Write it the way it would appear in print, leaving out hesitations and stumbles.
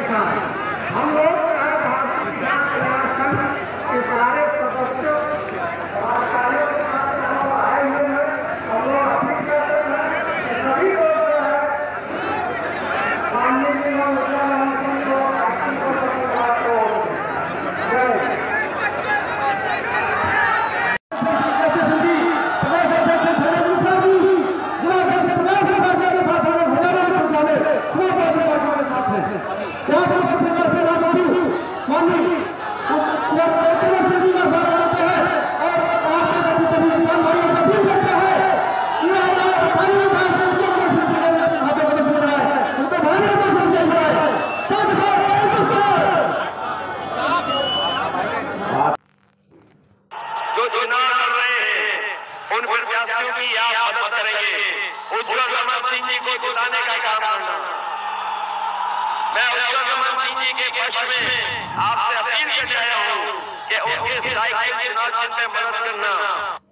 हम लोग भारतीय किसान कल्याण संघ के सारे सदस्यों और कार्यों के साथ हम आए हुए हैं। हम लोग अपील करते हैं कि सभी लोग जो है माननीय उन प्रत्याशियों की आप मदद करेंगे, उज्जवल रमन सिंह जी को जिताने का काम करना। मैं उज्जवल रमन सिंह जी के पक्ष में आपसे अपील कर रहा हूँ कि उनके साइकिल चुनाव में मदद करना।